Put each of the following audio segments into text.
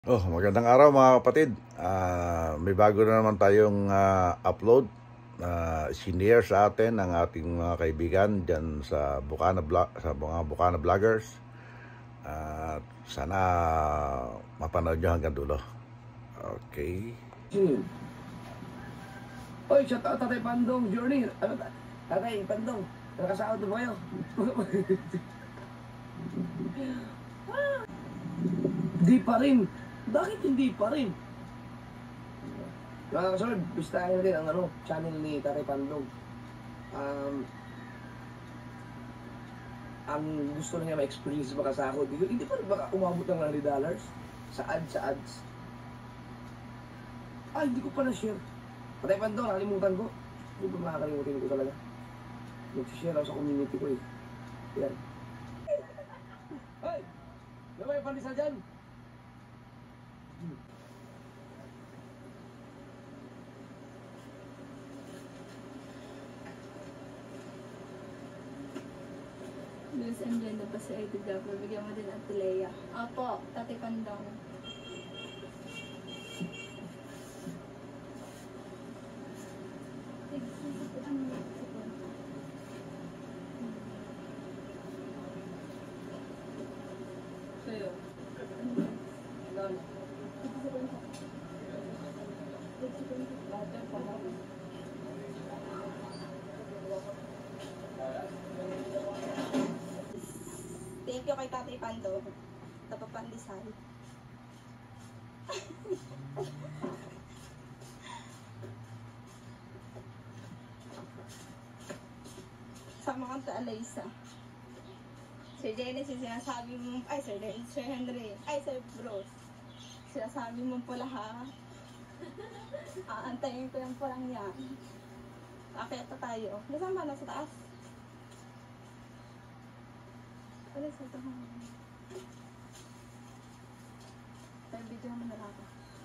Magandang araw mga kapatid. May bago na naman tayong upload na sinare sa atin ng ating mga kaibigan dyan sa mga Bukana Vloggers. Sana mapanood nyo hanggang dulo. Okay. Oy, shout out Tatay Pandong, Journey. Ano Tatay Pandong, nakasahod na ba kayo? Di pa rin. Bakit hindi pa rin? Mga kasunod, bistahin rin ang channel ni Tatay Pandong. Ang gusto niya ma-experience makasahod. Hindi pa rin baka umabot ng $100 sa ads. Hindi ko pa na-share. Tatay Pandong, nakalimutan ko. Hindi ba makakalimutin ko talaga? Nag-share ako sa community ko eh. Yan. Hey! Ano ba yung pandesal dyan? Luis and Brenda pa si Idol Gabber. Bigyan mo din ang Tilea. Opo, Tatay Pandong. Sa'yo. Thank you kay Tatay Pando. Tapapandisal. Sama kang ta Alaysa. Sir Genesis, sinasabi mo, Sir Henry, Sir Bruce. Sinasabi mo po lahat. Aantayin ko yung pulang yan. Akit pa tayo. Nasaan ba? Nasa taas? Ano sa tahan? Pero video mo na ako.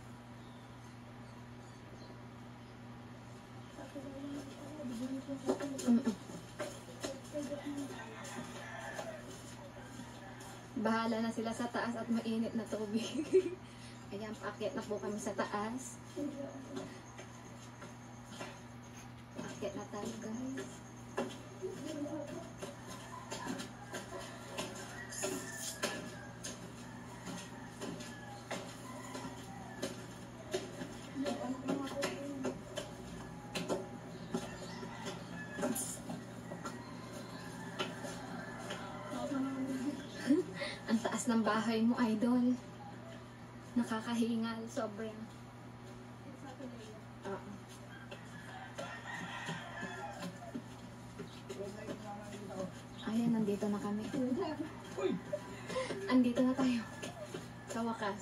Bahala na sila sa taas at mainit na tubig. Ayan, paakyat na po kami sa taas. Paakyat na tayo, guys. Ang taas ng bahay mo, Idol. Nakakahingal, sobrang. Ayan, nandito na kami. Andito na tayo. Sa wakas.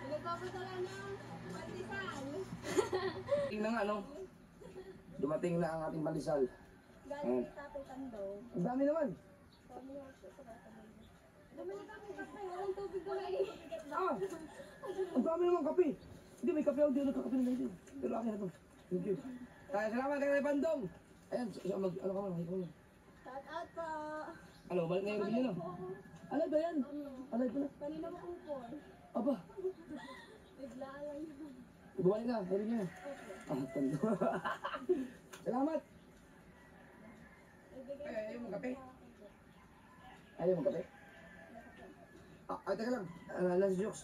Tingnan nga, dumating na ang ating pandesal. Galing kay Tatay Pando. Ang dami naman. Walang tubig na mainit. Ang dami naman kape. Hindi, may kape ako. Hindi nagkakape na dito. Pero akin na to. Thank you. Salamat kay Tatay Pandong. Ayan, ano ka man? Shout out po. Balik na yung gabi nyo, Alay ba yan? Alay pa na. Kanina mo kung po. Aba, Bigla lang yun. bumalik na. Gabi nyo. Tando. Salamat. Ayaw mo kape? Ayaw mo kape? Teka lang. Last jokes.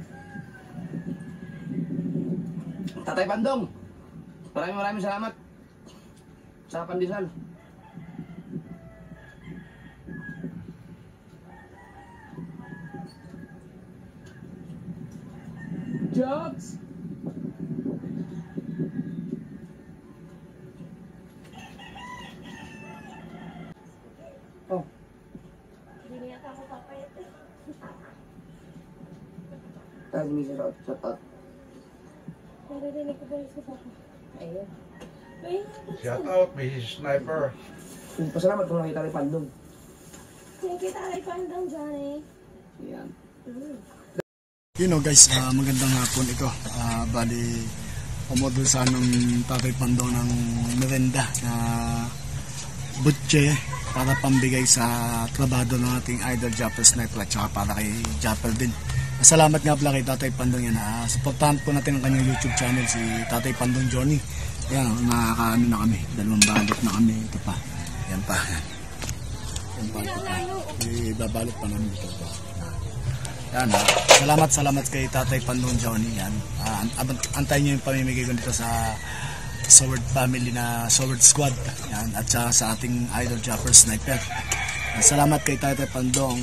Tatay Pandong, maraming salamat sa pandesal. Jokes! Hindi niya ako papayat eh. Tapos may shout out. Naririnig ko ba yung sa papa? Ayun. Shout out, Mrs. Sniper. Pasalamat kung nakita ni Pandong. Thank you, Tatay Pandong, Johnny. Yan. Guys, magandang hapon ito. Bali, umodol sa ng Tatay Pandong ng merenda na butche para pambigay sa trabado ng ating idol Japper Sniper at saka para kay Japper din. Salamat nga pala kay Tatay Pandong yan. Supportahan po natin ang kanyang YouTube channel, si Tatay Pandong Johnny. Yan, nakakaano na kami. 2 balot na kami. Ito pa. Yan pa. Yan pa. Ito pa. Ibabalot pa namin ito. Yan. Salamat kay Tatay Pandong Johnny. Yan. Antayin nyo yung pamimigay ko dito sa Sword family na Sword Squad. Yan. At sa ating Idol Chopper Sniper. Yan. Salamat kay Tatay Pandong.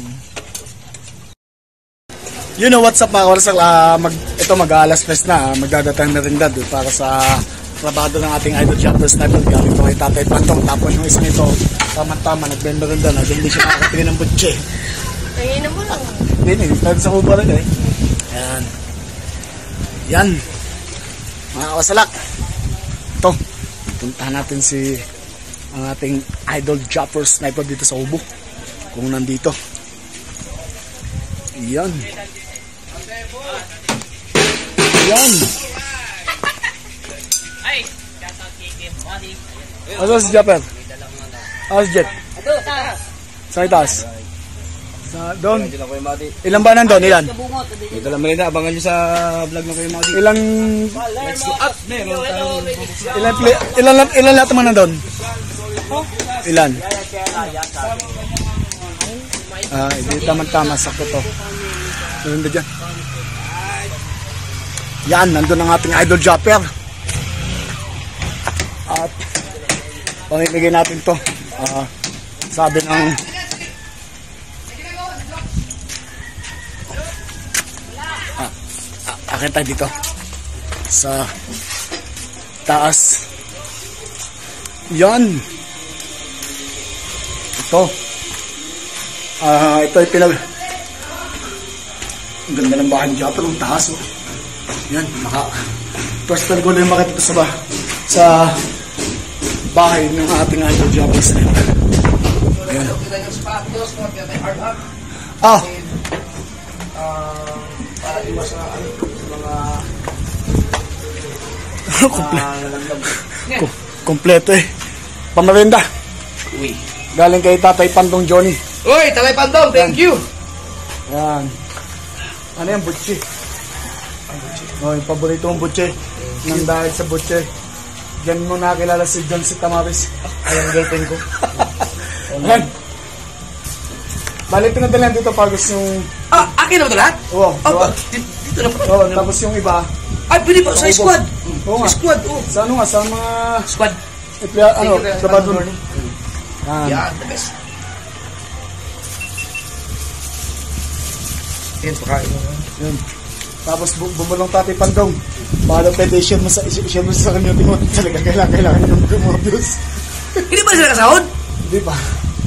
You know what's up mga kawarsak, ito mag-alas fest na, magdadatang na rin dad para sa trabaho ng ating Idol Chopper Sniper. Gamit ko kay Tatay Pandong, tapos yung isang ito, tama-tama, nagbenda rin doon, hindi siya nakakatingin ng butche. Tingin mo lang. Hindi, tayo sa kuba rin eh. Yan. Yan. Mga kawasalak. Ito, puntahan natin si ang ating Idol Chopper Sniper dito sa Ubo. Kung nandito. Yan. Yan. Ano si Japper? Ano si Jet? Sa itaas? Sa doon? Ilan ba nandun? Ilan? Ito lang Marina, abangan nyo sa vlog ng Kuya Madi. Ilang... Ilan lahat naman nandun? Ilan? Hindi tama-tama, sakto to. Nandun dyan. Yan, nandun ang ating Idol Chopper. At pamimigay natin to. Sabi ng akin tayo dito sa taas. Yan. Ito. Ito ay pinag... Ang ganda ng bahay ng Chopper, ang taas. Oh. Yan, first time ko na yung makita sa bahay ng ating Idol Chopper Sniper. Ayan. Para iwas sa mga kompleto eh. Pamarenda. uy. Galing kay Tatay Pandong Johnny. Uy, Tatay Pandong, thank you. Yan. Ano yan, butche? Yung paborito mong butche. Nang dahil sa butche, diyan mo nakilala si John C. Tamaris. Ay, ang girlfriend ko. Yan. Balik pinadalan dito pagos yung... Akin na ba ito lahat? Oo. Dito na pa. Oo, tapos yung iba. Ay, pwede pa sa squad. Oo nga. Sa squad, oh. Sa ano nga, sa mga... Squad. Trabador. Yan, the best. Yan, pakain mo. Yun. Tapos bumulong Tatay Pandong. Bahala pwede i-share mo sa community mo. Talaga kailangan yung mga views. Hindi ba sila kasahod? Hindi pa.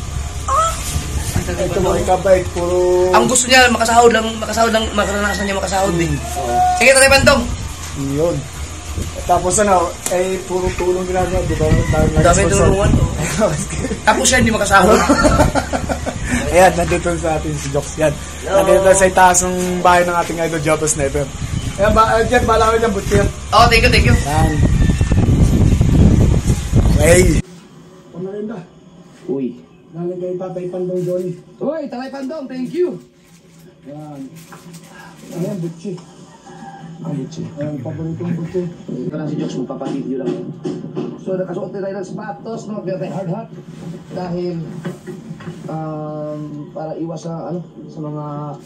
Ito mga ikabait, puro... Ang gusto niya, makasahod lang, makaranasan niya makasahod din. Sige, Tatay Pandong. Yun. Tapos ano, puro tulong ginagawa, di ba? Dami tulungan. Tapos siya hindi makasahod. Ayan, nandito sa atin si Joks. Yan. Nandito sa itaas ng bahay ng ating Idol Chopper Sniper. Ayan, dyan, bala ko dyan, butcher. Oh, thank you. Yan. Okay. Pamarenda. Uy. Galing kay Tatay Pandong Johnny. Uy, Tatay Pandong, thank you. Yan. Ayan, butcher. Butche. Ayan, paboritong butcher. Ito lang si Joks, magpapavideo lang. So, nakasuot tayo ng sapatos, no? Kaya tayo hard hat. Dahil, para iwas sa, sa mga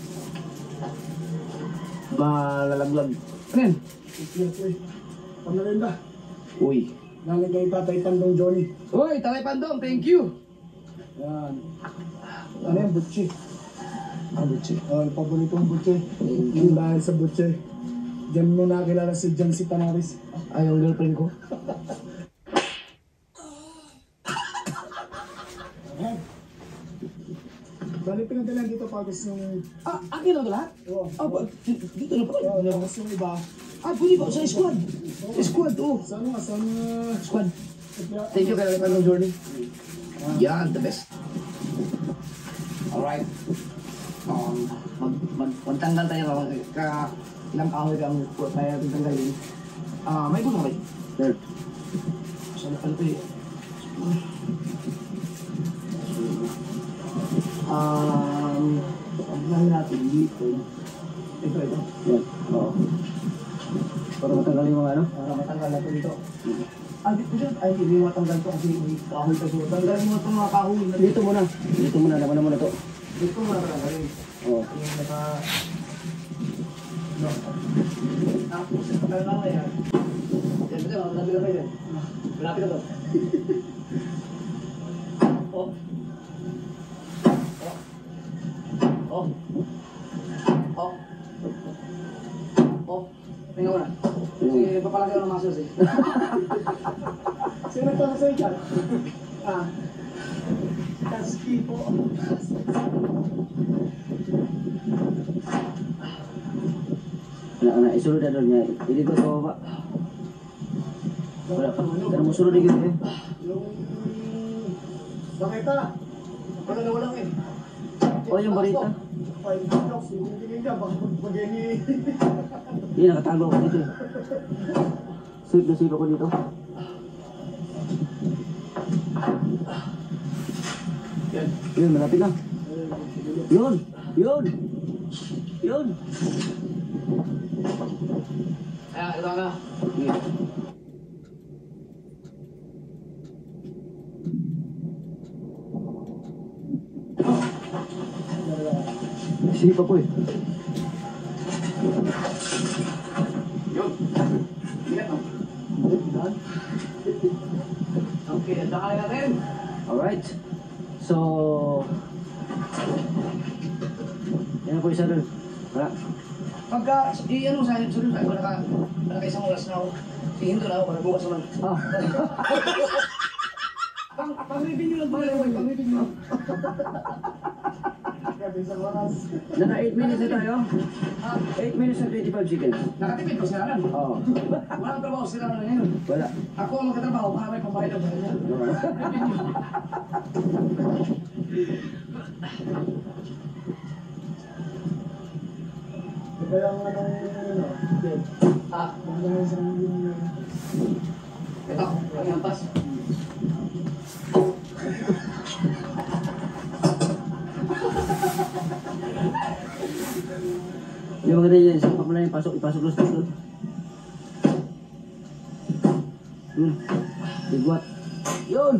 malalaglag. Ano yan? Pamarenda. Uy. Galing kay Tatay Pandong Johnny. Uy, Tatay Pandong, thank you. Yan. Ano yan, butcher? Butche. Paboritong butcher. Yung dahil sa butcher, diyan mo nakilala si John C. Tamaris. Ay, yung girlfriend ko. Balik pinadalan dito pagos yung... Akin na ito lahat? Oo. Dito na pa. Tapos yung iba. Pwede ba? Sa squad. Squad, oh. Sa ano nga, sa mga... Squad. Thank you, Tatay Pandong Johnny. Yan, the best. Alright. Magtanggal tayo ilang kahoy ka ang tayo natin tanggalin. May gusto ka ba? Sure. Saan pa ito eh? Paglahin natin dito. Ito. Yan. Oo. Para matanggal yung mga ano? Para matanggal na ito dito. Dito dyan. Ay, hindi mo matanggal ito kasi may kahoy pa siya. Tanggalin mo itong mga kahoy. Dito muna. Dito muna. Laman na muna to. Dito mo na tanggalin. Oo. Yung naka... No. Tapos, pagkain lang na yan. Yan, ito. Malapit na kayo yan. Malapit na to. Oh. Oh. Oh. Oh. Tingnan mo na. Kasi papalaki ako ng muscles eh. Sino nagpapasay dyan? Kaski po. Anak-anak, isulod na doon niya. Hindi ko sa baba. Wala pa. Pero mo sulod dito eh. Yung... Bakit ka? Wala na walang eh. O, yung barita. Ay, Docs, yung tingin niya, baka mag-geni. Hindi, nakatago ako dito eh. Safe na safe ako dito. Yan. Yun, malapit na. Yun! Yun! Yun! Ito nga. Yun. Sipa po eh. Yun. Ingat mo. Okay, ang dakay natin. Alright. So... Yan po isa doon. Wala. Pagka, ano sa akin, sunod tayo, naka isang oras na ako. Hihinto na ako para bukas naman. Ah. Pang-review nyo lang pala naman, pang-review nyo. Isang oras. Naka 8 minutes na tayo. 8 minutes and 25 seconds. Nakatipid ko sila lang. Oo. Walang trabaho sila na ngayon. Wala. Ako ang magkatrabaho para may pambayad ang bahay niya. Kaya ang anong ito, ang hampas. Yung mga ganyan, isang pa yung pasok, ipasok doon. Bigwat. Yun!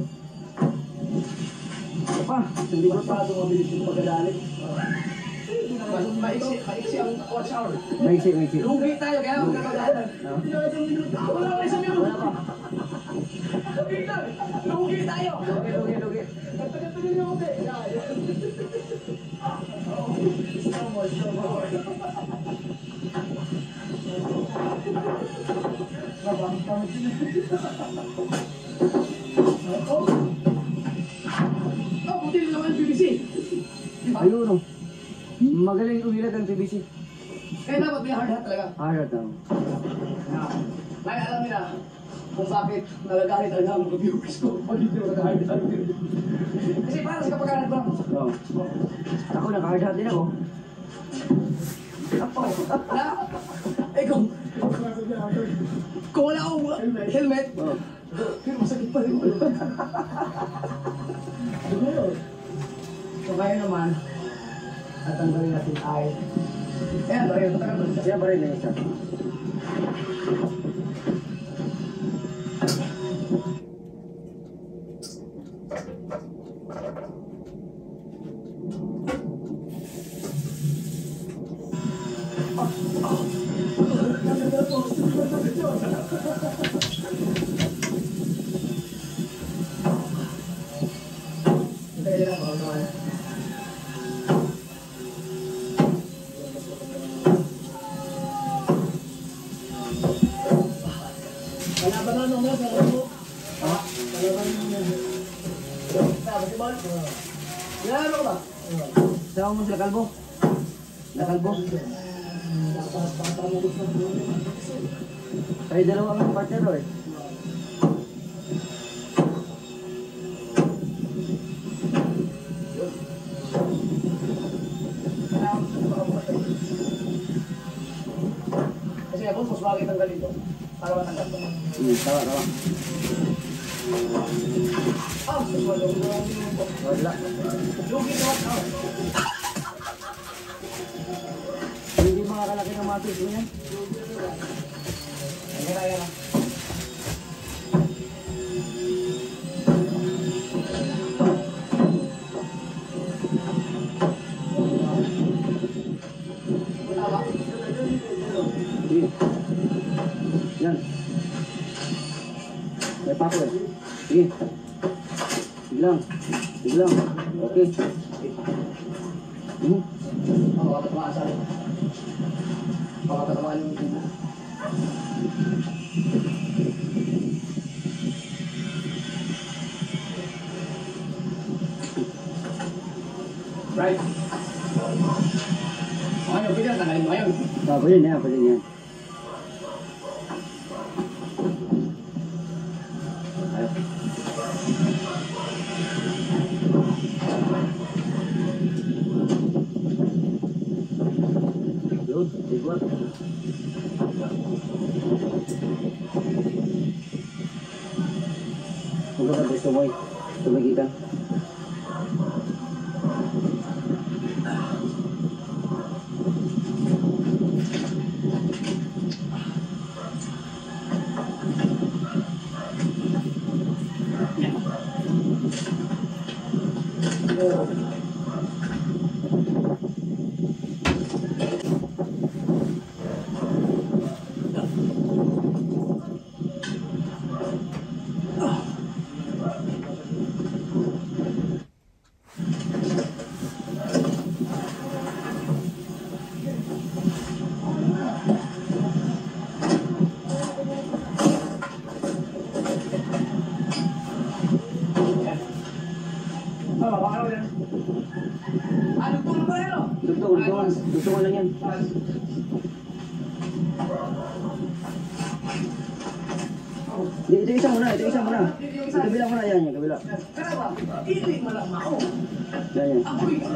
Ano pa? Hindi ko pa ito mabilis yung pagkadali. Maiksi ang watch hour. Maiksi. Lugi tayo, kaya magkakadali. Wala pa isang minuto. Wala pa. Lugi tayo. Lugi. Tagal-tagal yung uti. Buti naman yung BBC. Ayun o. Magaling umilag ang PVC. Kaya dapat may hard hat talaga. Hard daw. Kaya alam nila kung bakit nagagalit talaga ang mga viewers ko pag hindi mo nag-hard hat. Kasi para sa kapag-hard lang. Oo. Ako naka-hard hat din ako. Na, eh kung wala akong helmet, Oo. pero masakit pa rin. So kaya naman, at tanggalin natin ay, ayan, baril, matagal ba? Siya pa rin na isa. Kaya lang, baka naman. Kalaban na nung nasa ano? Ha? Kalaban na nung basketball? Nalaro ko ba? Sama mo sila kalbo? Nakalbo? Ay, dalawa ang partner eh. Kasi ako, mas bakit tanggalin ko? Para matanggal ko. Tawa. Mas malong ko. Wala. Lugi ko. Hindi mga kamatis mo yan. Ayan lang. Yan. May pako eh. Sige. Biglang. Biglang. Okay. Pakatamaan sa akin. Pakatamaan yung tingin. Right. Ngayon, pwede na tanggalin mo ngayon. Pwede na, pwede na. Yun, siguro. Kung ka gusto mo eh, tumigitan. Gusto lang yan. Ito isa muna, ito isa muna. Ito bilang muna yan, yung kabila. Yan, yan.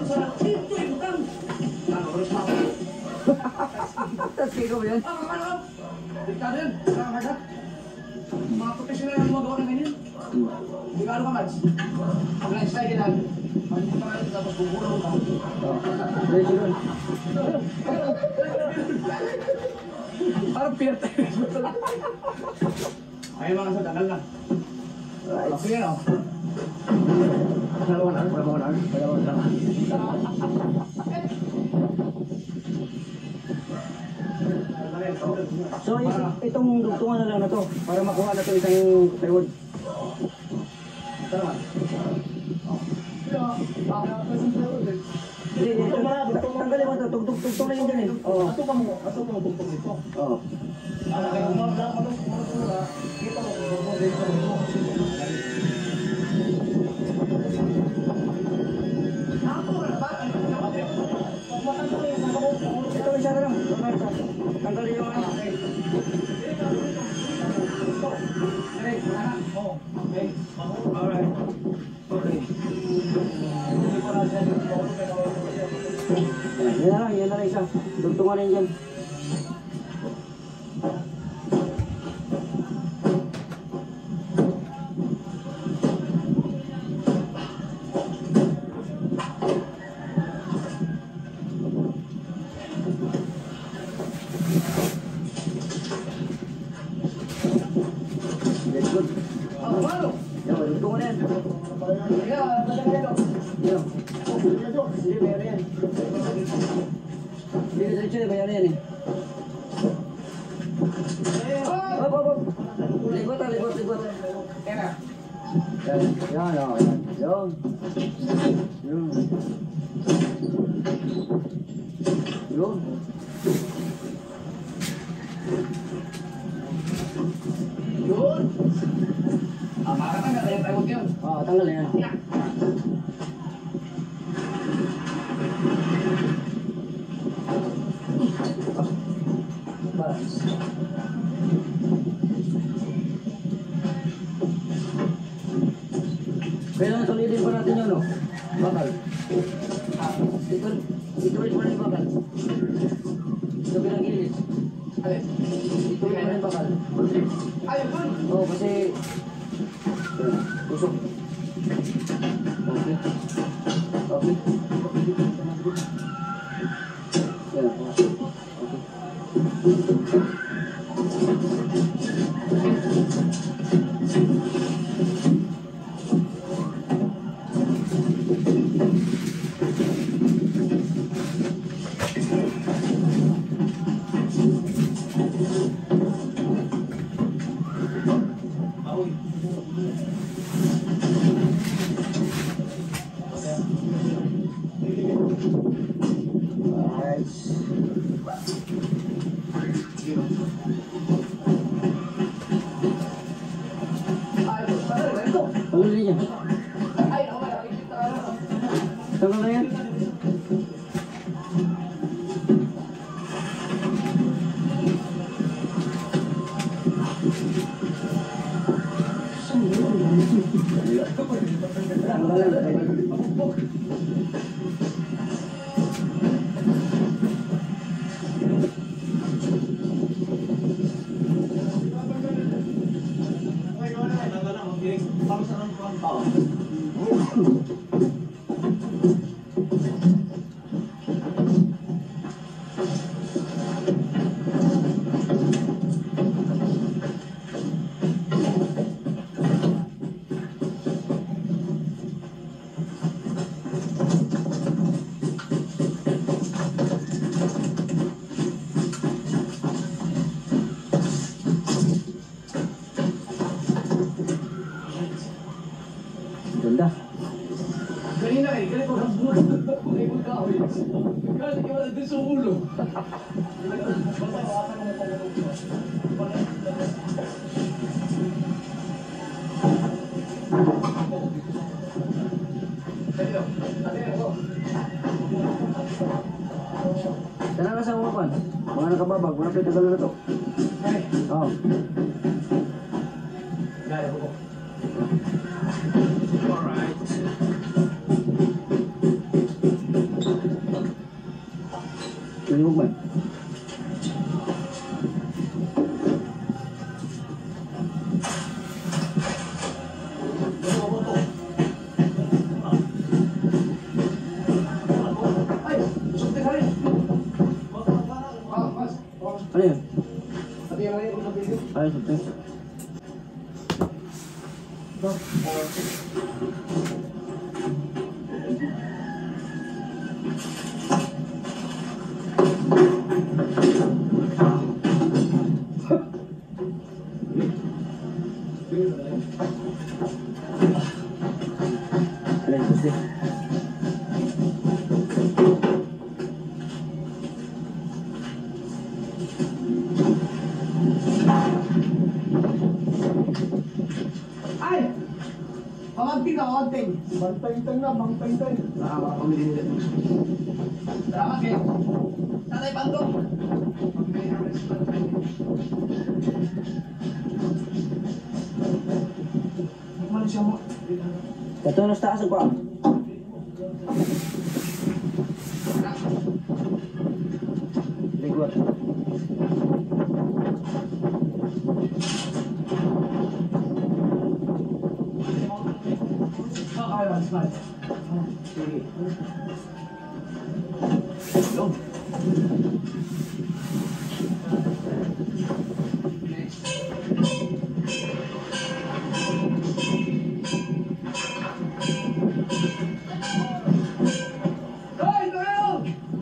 Tapos kayo ba yan? Diktado yan, kakagad. Mga profesional ang magawa ng ganyan. Di ka ano ka, Mads? Pag-lunch tayo kailan. Pag-lunch tayo tapos bubulong ka. Parang peer tayo. Ayun mga sa tagal na. Okay yan o. Dalawang arm. So itong dugtungan na lang na to para makuha na to isang plywood. Tama. Hindi, tanggalin mo ito. Tugtong na yun dyan eh. Ato ka mo tugtong ito. Oo. Kaya malura, kita mo kung dito mo. Ito isa na lang. Tanggalin yung ano. Okay. Alright. Okay. Yan na lang isa. Dugtungan rin dyan. That's good. Yan, dugtungan yan. Hindi, bayaran yan. Hindi, diretso na bayaran yan eh. Hop. Libot. Yan. Yun. Makakatanggal na yung plywood yun. Oo, tanggal na yan. Kailangan solidin pa natin yun, no? Bakal. Ituloy pa rin yung bakal. Ito pinag-ilis. Alin? Ituloy pa rin yung bakal. Ayun po. Oo, kasi... Tusok. Okay. Yan. Okay. Tama na yan. Ganda. Kanina eh, ganito ang bulo. Kung ay magkahoy. Kasi wala din sa ulo. Sana ka sa umapan. Mga nakababag, mga pitagal na to. Oo. Gaya ko po. Tunyog man. Ay, sukti ka rin. Ano yun? Pati yung rin sa video. Ay, sukti. Ano yun, sukti? Ay! Pamagting na, pamagting. Bantay-tang na, bantay-tang. Nakakapamili nila. Salamat kayo. Tatay Pando. Nagmali siya mo. Katunos taas ang kwam. Ligwat. Kaya, smart. Sige. Yun. Hoy, tayo!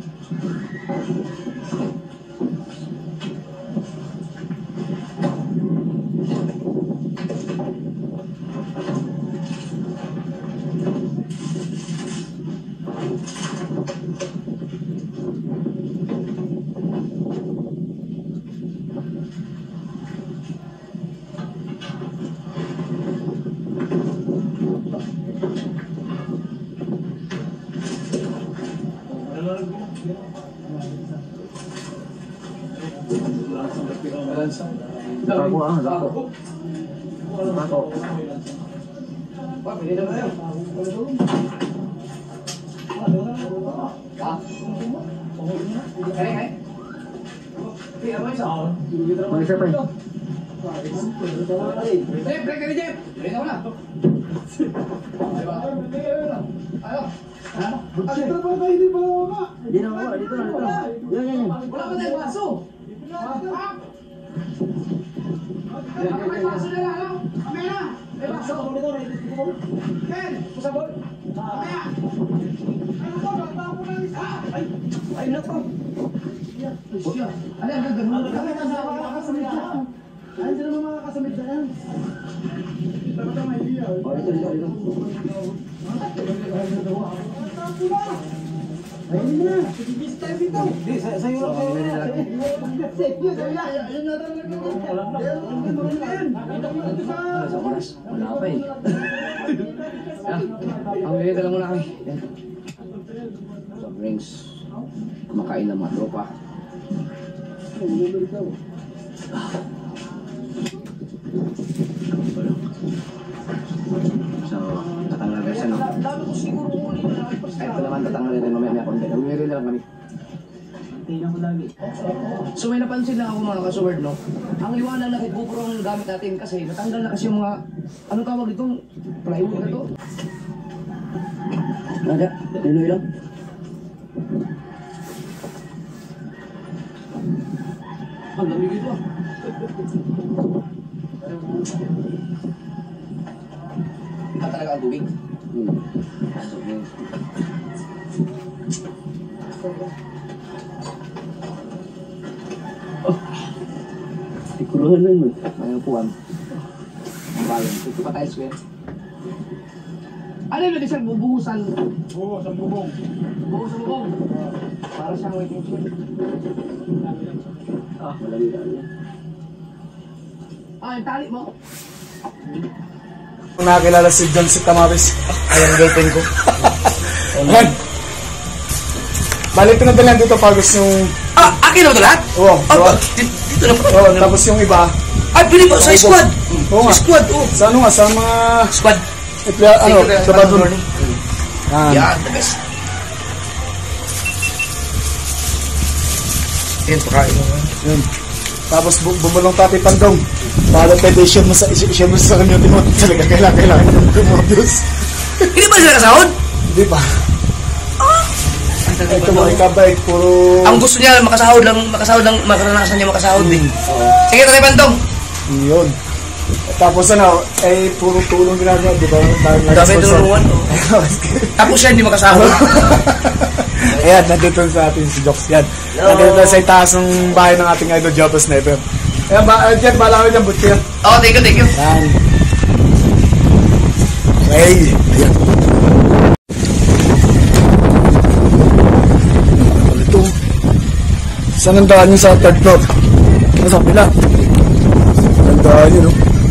Ako ah, ako. Ako. Pili na tayo. Mag-isa pa eh. Jeff, break ka ni Jeff. Break na wala. Hindi na mawala, dito na, dito na. Yan, yan, yan. Wala pa tayong baso. Ay, nako. Ano, gagawin? Ay, hindi naman makakasamit na yan. Ay, hindi na. Sige tayo dito. Hindi, sa'yo lang. Sa oras, wala pa eh. Ang bigay ka lang muna kami. Sa drinks. Kumakain ng mga tropa. So, tatanggal na siya, no? Kahit pa naman tatanggal na rin mamaya konti. Gawin na lang kami. So may napansin lang ako mga kasuward, no? Ang liwanag na GoPro ang gamit natin kasi natanggal na kasi yung mga, anong tawag itong plywood na to? Nada, niloy lang. Ang lamig ito ah. Ikaw talaga ang tubig? Oh, tikuluhan na yun. Mayang puwan. Ang bayan. Ito pa tayo square. Ano yun? Isang bubuhusan? Oo, sa bubong. Bubuhus sa bubong? Para siyang waiting shed. Ah, malali na yan. Ah, yung tali mo? Kung nakakilala si John si Tamaris, ay ang girlfriend ko. Ayan. Bali, pinadalan dito pagos yung... Ah, akin na ba ito lahat? Oo, Dito na pa. oo, tapos yung iba. Ay, pili po sa squad. Oo nga. Sa squad, oh. Sa ano nga, sa mga... Squad. Ano, sa badon. Yan, the best. Yan, pakain mo. Yun. Tapos bumulong Tati Pandong. Para pwede share mo sa community mo. Talaga kailangan yung tumodus. Hindi ba sila kasahod? Hindi pa. Ito mga ikabay, puro... Ang gusto niya, makasahod lang, makaranasan niya makasahod din. Sige, Tatay Pandong. Yun. Tapos ano, eh, puro tulong ginagawa, di ba? Dami tulungan. Tapos siya hindi makasahod. Ayan, nandito sa atin si Joks yan. Nandito sa itaas ng bahay ng ating idol, Jopos Never. Ayan, dyan, bala ko dyan, butya. Oh, thank you. Yan. Okay, ayan. Ito. Saan ang daan nyo sa third floor? Nasa kapila. Ang daan nyo, no?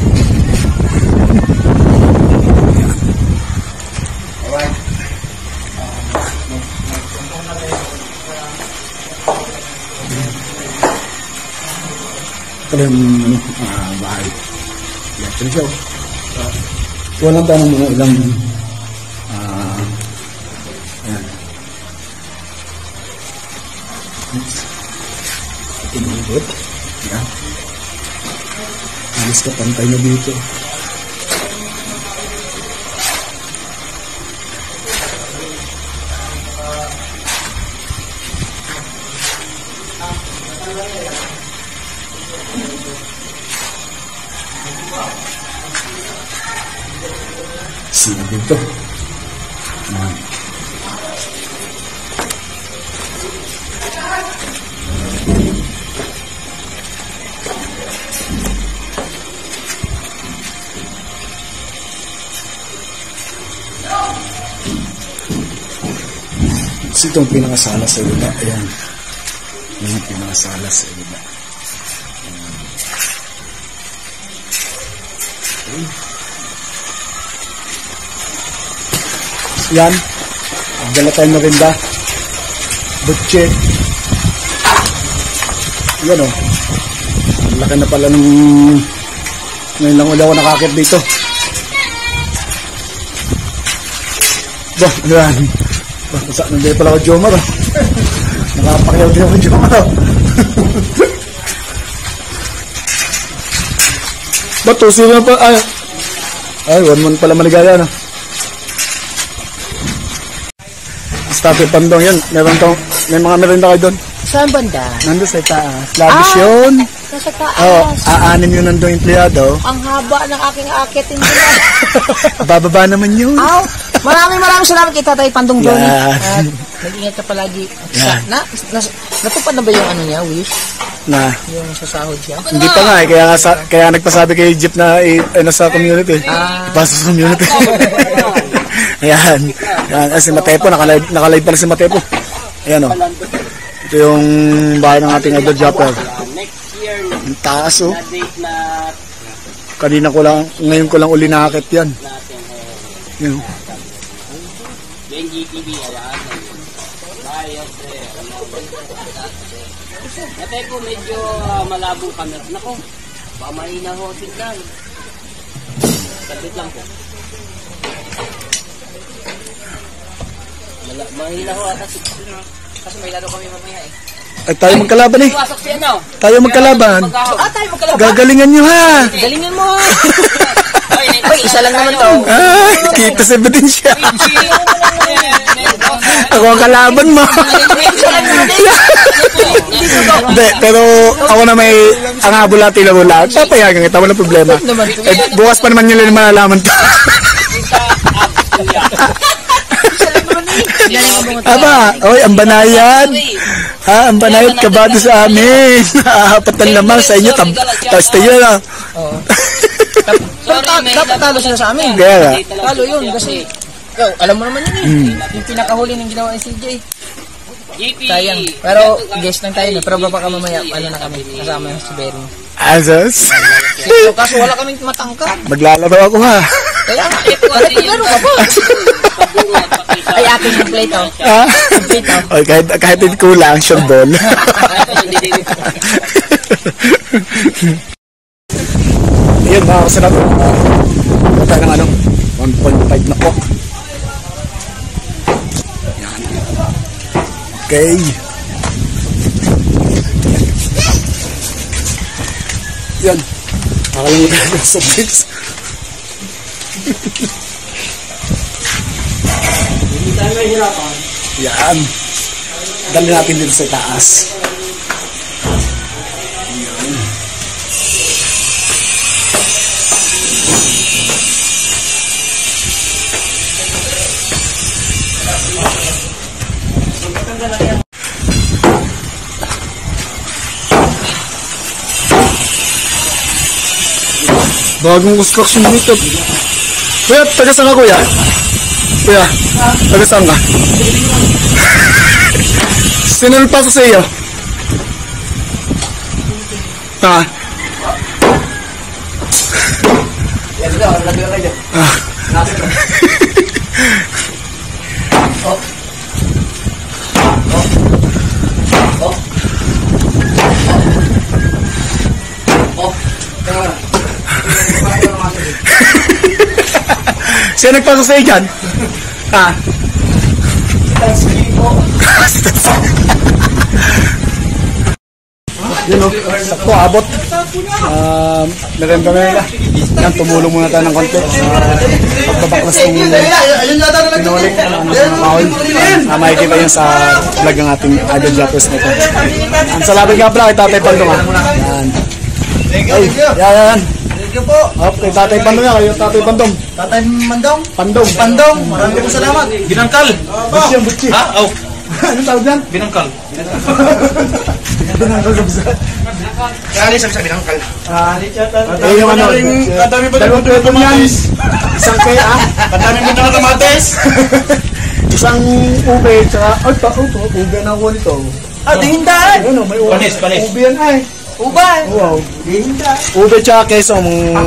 Ito yung bahay. Ito siya. Walang tanong mga ilang ayan. Inibot. Ayan. Alis ka pantay na dito. Sino dito? Ayan. Ito ang pinakasala sa iba. Ayan. Yung pinakasala sa iba. Ayan. Yan. Dala tayo merinda. Butche. Yan o. Ang laki na pala ng... Ngayon lang ulit ako nakakit dito. Bah, yan. Saan nandiyan pala ako Jomar. Nakapakyaw din ako Jomar. Ba't to? Sino pa? Ay, 1 month pala maligaya na. Tatay Pandong yan. May mga merinda kayo doon. Saan banda? Nandun sa taas. Labis yun. Nasa taas. Oo, aanin yun nandun empleyado. Ang haba ng aking akitin ko. Bababa naman yun. Aw, maraming salamat kay Tatay Pandong Johnny. Yan. At nag-ingat ka palagi. Yan. Natupad na ba yung ano niya, wish? Na. Yung sasahod siya? Hindi pa nga eh. Kaya nagpasabi kay Jeep na nasa community. Basta sa community. Ayan. Ayan. Si Matepo. Nakalive pala si Matepo. Ayan o. Ito yung bahay ng ating idol Japper. Ang taas o. Ngayon ko lang uli nakakit yan. Yan. Matepo, medyo malabong camera. Nako, pamahina ho signal. Sabit lang po. Mahina ho ata signal. Kasi may laro kami mamaya eh. Ay, tayo magkalaban eh. Iwasok siya, no? Tayo magkalaban. Tayo magkalaban. Gagalingan nyo ha. Galingan mo. Ay, isa lang naman to. Ay, kita sa ebidensya. Ako ang kalaban mo. Hindi, pero ako na may ang habulati lang wala. Papayagan kita, walang problema. Bukas pa naman nila malalaman to. Aba, oy, ang banayad. Ha, ang banayad kabado sa amin. Apat na lamang sa inyo. Tapos tayo na. Dapat talo sila sa amin. Kaya nga. Talo yun kasi alam mo naman yun eh. Yung pinakahuli ng ginawa ni CJ. Sayang. Pero guess lang tayo na. Pero baka mamaya ano na kami. Kasama si Bering. Azos. Kaso wala kaming matangkad. Maglalaro ako ha. Kaya nga. Naglaro ka pa. Ay, akin yung plate oh. Ha? Oy, kahit hindi kulang, sure ball. Ayun, mga kasanap. Patay ng ano? 1.5 na coke. Yan. Okay. Yan. Nakalimutan ng subjects. Hindi tayo mahirapan. Yan. Dali natin dito sa taas. Bagong construction dito. Kuya, taga saan ka kuya? Kuya, taga saan ka? Sino nagpasok sa iyo? Ha? Yan sila, naglag kayo. Sino nagpasok sa iyo dyan? Ha? Yun o, sakto, abot. Naganda na nila. Yan, tumulong muna tayo ng konti sa pagbabaklas ng pinulik ng kahoy. Makikita yun sa vlog ng ating idol Jappers nito. Ang salamat nga pala kay Tatay Pandong ha. Yan. Ay, yan. Thank you po. Okay, Tatay Pandong yan. Kayo Tatay Pandong. Tatay Mandong. Pandong. Pandong. Maraming po salamat. Binangkal. Butchi ang butchi. Ha? Oh. Anong tawag yan? Binangkal. Binangkal sa bisa. Kaya sabi sa binangkal. Eh, yung ano, Kadami ba dalawang pwede yan. Isang kaya, Kadami mo na kamates. isang ube, tsaka, ube na ako nito. Dihindan. Ano, may ube. Panis. Ube yan ay. Uban. Wow. Dihindan. Ube tsaka keso,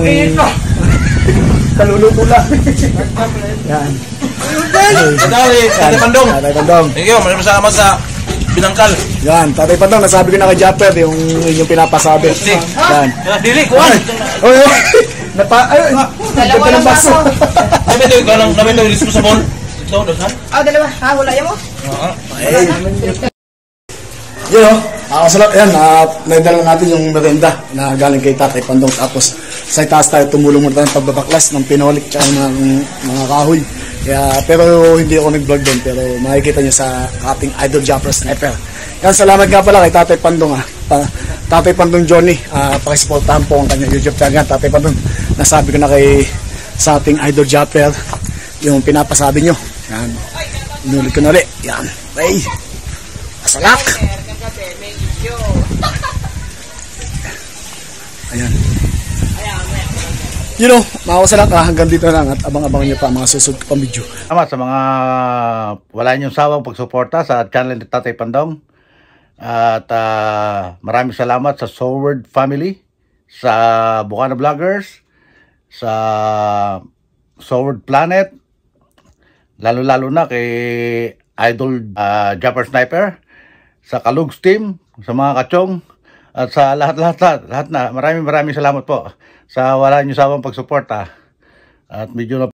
kaluluto lang. Yan. Kadali, Tatay Pandong. Tatay Pandong. Thank you, maraming salamat sa binangkal. Yan, Tatay Pandong, nasabi ko na kay Japper yung inyong pinapasabi. Yan. Dili, kuhan. Oy, ganda ng baso. Nabito yung lismo sa ball. Ito, doon ha? Dalawa. Wala yan mo? Yun o, nakasalat yan, naidala natin yung merenda na galing kay Tatay Pandong. Tapos sa itaas tayo tumulong mo tayo pagbabaklas ng pinolik tsaka ng mga kahoy. Kaya, pero hindi ako nag-vlog doon, pero makikita nyo sa ating idol Japper Sniper. Yan, salamat nga pala kay Tatay Pandong Tatay Pandong Johnny. Pakisuportahan po ang kanyang YouTube channel. Tatay Pandong, nasabi ko na sa ating idol Japper yung pinapasabi nyo. Yan, inulit ko na ulit. Yan, okay. Masalak. Ayan. You know, mga kasalak, hanggang dito lang at abang-abang nyo pa mga susunod pang video. Salamat sa mga wala niyong sawang pagsuporta sa channel ni Tatay Pandong. At maraming salamat sa Soward family, sa Bukana Vloggers, sa Soward Planet, lalo-lalo na kay Idol Japper Sniper, sa Kalugs Team, sa mga kachong, at sa lahat na. Maraming salamat po sa wala niyong sawang pagsuporta. At medyo na